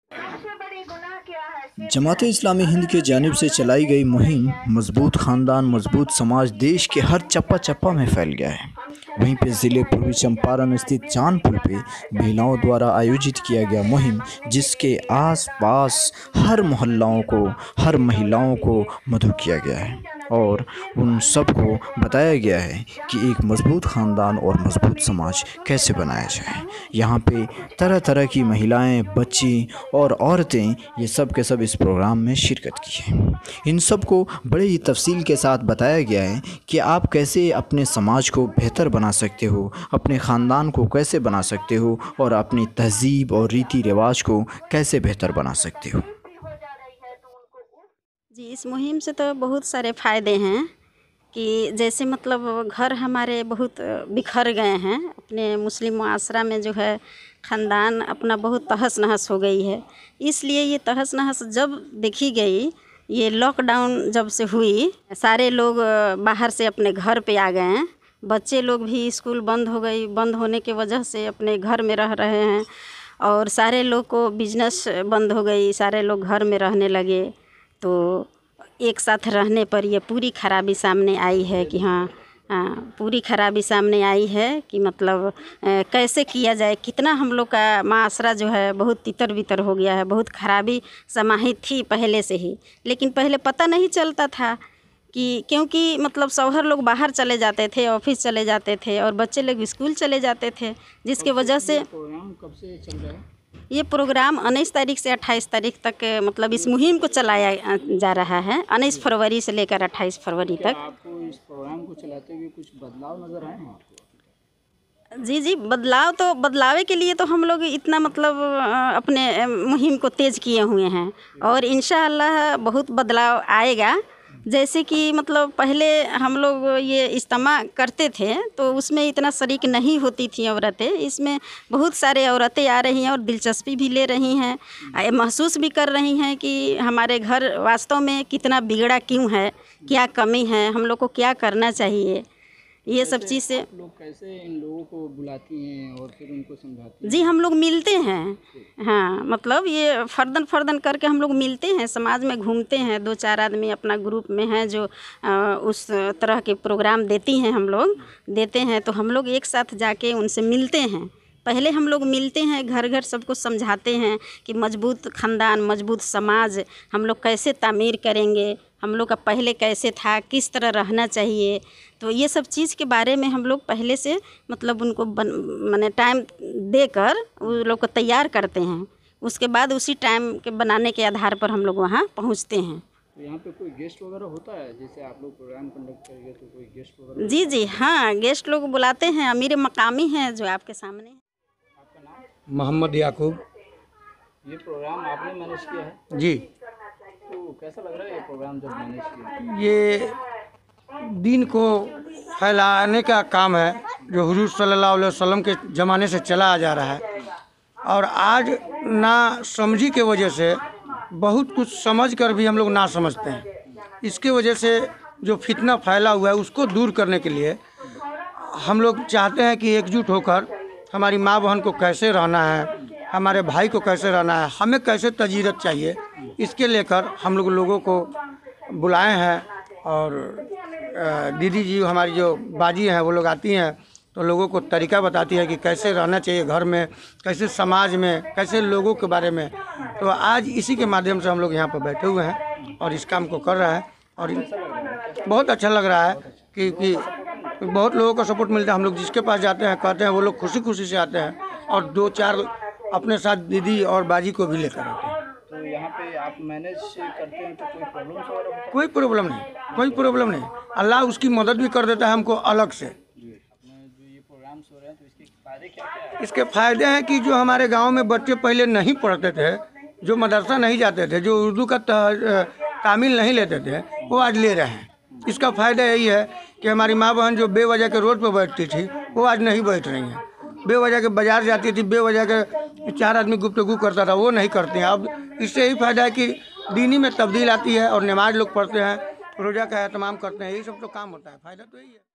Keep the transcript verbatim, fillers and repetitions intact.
जमात-ए इस्लामी हिंद की जानिब से चलाई गई मुहिम मजबूत ख़ानदान मजबूत समाज देश के हर चप्पा चप्पा में फैल गया है। वहीं पे ज़िले पूर्वी चंपारण स्थित चांद पुल पे महिलाओं द्वारा आयोजित किया गया मुहिम, जिसके आस पास हर मोहल्लाओं को, हर महिलाओं को मदऊ किया गया है और उन सबको बताया गया है कि एक मजबूत ख़ानदान और मजबूत समाज कैसे बनाया जाए। यहाँ पे तरह तरह की महिलाएं, बच्ची और औरतें ये सब के सब इस प्रोग्राम में शिरकत की है। इन सब को बड़े ही तफसील के साथ बताया गया है कि आप कैसे अपने समाज को बेहतर बना सकते हो, अपने ख़ानदान को कैसे बना सकते हो और अपनी तहज़ीब और रीति रिवाज को कैसे बेहतर बना सकते हो। जी, इस मुहिम से तो बहुत सारे फ़ायदे हैं कि जैसे मतलब घर हमारे बहुत बिखर गए हैं। अपने मुस्लिम मुआशरा में जो है ख़ानदान अपना बहुत तहस नहस हो गई है। इसलिए ये तहस नहस जब देखी गई, ये लॉकडाउन जब से हुई, सारे लोग बाहर से अपने घर पे आ गए हैं। बच्चे लोग भी स्कूल बंद हो गई, बंद होने की वजह से अपने घर में रह रहे हैं और सारे लोग को बिजनेस बंद हो गई, सारे लोग घर में रहने लगे। तो एक साथ रहने पर ये पूरी खराबी सामने आई है कि हाँ हाँ पूरी खराबी सामने आई है कि मतलब ए, कैसे किया जाए। कितना हम लोग का माशरा जो है बहुत तितर बितर हो गया है, बहुत खराबी समाहित थी पहले से ही, लेकिन पहले पता नहीं चलता था कि क्योंकि मतलब शौहर लोग बाहर चले जाते थे, ऑफिस चले जाते थे और बच्चे लोग स्कूल चले जाते थे, जिसके वजह से प्रोग्राम कब से चल रहा है? ये प्रोग्राम उन्नीस तारीख से अट्ठाईस तारीख तक मतलब इस मुहिम को चलाया जा रहा है। उन्नीस फरवरी से लेकर अट्ठाईस फरवरी तक। आपको इस प्रोग्राम को चलाते हुए कुछ बदलाव नज़र आए हैं आपको? जी जी बदलाव तो बदलावे के लिए तो हम लोग इतना मतलब अपने मुहिम को तेज़ किए हुए हैं और इंशाअल्लाह बहुत बदलाव आएगा। जैसे कि मतलब पहले हम लोग ये इज्तिमा करते थे तो उसमें इतना शरीक नहीं होती थी औरतें। इसमें बहुत सारे औरतें आ रही हैं और दिलचस्पी भी ले रही हैं, महसूस भी कर रही हैं कि हमारे घर वास्तव में कितना बिगड़ा क्यों है, क्या कमी है, हम लोग को क्या करना चाहिए। ये सब चीज़ से लोग कैसे इन लोगों को बुलाती हैं और फिर उनको समझाती हैं? जी हम लोग मिलते हैं, हाँ मतलब ये फर्दन फर्दन करके हम लोग मिलते हैं, समाज में घूमते हैं। दो चार आदमी अपना ग्रुप में हैं जो आ, उस तरह के प्रोग्राम देती हैं, हम लोग देते हैं तो हम लोग एक साथ जाके उनसे मिलते हैं। पहले हम लोग मिलते हैं, घर घर सबको समझाते हैं कि मजबूत ख़ानदान मजबूत समाज हम लोग कैसे तामीर करेंगे, हम लोग का पहले कैसे था, किस तरह रहना चाहिए। तो ये सब चीज़ के बारे में हम लोग पहले से मतलब उनको बन माने टाइम देकर उन लोग को तैयार करते हैं। उसके बाद उसी टाइम के बनाने के आधार पर हम लोग वहाँ पहुँचते हैं। तो यहाँ पे कोई गेस्ट वगैरह होता है? जैसे आप लोग प्रोग्राम कंडक्ट करेंगे तो कोई गेस्ट वगैरह? जी जी हाँ, गेस्ट लोग बुलाते हैं, अमीर मकामी हैं जो आपके सामने। आपका नाम? मोहम्मद याकूब। ये प्रोग्राम आपने मैनेज किया है? जी। तो कैसा लग रहा है ये प्रोग्राम जब मैनेज किया? ये दीन को फैलाने का काम है जो हुजूर सल्लल्लाहु अलैहि वसल्लम के ज़माने से चला आ जा रहा है और आज ना समझी के वजह से बहुत कुछ समझ कर भी हम लोग ना समझते हैं। इसके वजह से जो फितना फैला हुआ है उसको दूर करने के लिए हम लोग चाहते हैं कि एकजुट होकर हमारी माँ बहन को कैसे रहना है, हमारे भाई को कैसे रहना है, हमें कैसे तजीरत चाहिए, इसके लेकर हम लोग लोगों को बुलाए हैं। और दीदी जी हमारी जो बाजी हैं वो लोग आती हैं तो लोगों को तरीका बताती है कि कैसे रहना चाहिए घर में, कैसे समाज में, कैसे लोगों के बारे में। तो आज इसी के माध्यम से हम लोग यहाँ पर बैठे हुए हैं और इस काम को कर रहे हैं और बहुत अच्छा लग रहा है कि, कि बहुत लोगों का सपोर्ट मिलता है। हम लोग जिसके पास जाते हैं कहते हैं वो लोग खुशी खुशी से आते हैं और दो चार अपने साथ दीदी और बाजी को भी लेकर आते हैं। तो यहाँ पे आप मैनेज करते हैं तो कोई प्रॉब्लम वगैरह होता है? कोई प्रॉब्लम नहीं, कोई प्रॉब्लम नहीं। अल्लाह उसकी मदद भी कर देता है हमको अलग से। जो ये प्रोग्राम्स हो रहे हैं तो इसके फ़ायदे क्या क्या हैं? इसके फ़ायदे हैं कि जो हमारे गांव में बच्चे पहले नहीं पढ़ते थे, जो मदरसा नहीं जाते थे, जो उर्दू का तामील नहीं लेते थे, वो आज ले रहे हैं। इसका फ़ायदा यही है कि हमारी माँ बहन जो बेवजह के रोड पर बैठती थी वो आज नहीं बैठ रही हैं। बेवजह के बाज़ार जाती थी, बेवजह के चार आदमी गुफ्तगू करता था, वो नहीं करते हैं। अब इससे यही फ़ायदा है कि दीनी में तब्दील आती है और नमाज लोग पढ़ते हैं, रोज़ा का एहतमाम करते हैं, यही सब तो काम होता है। फ़ायदा तो यही है।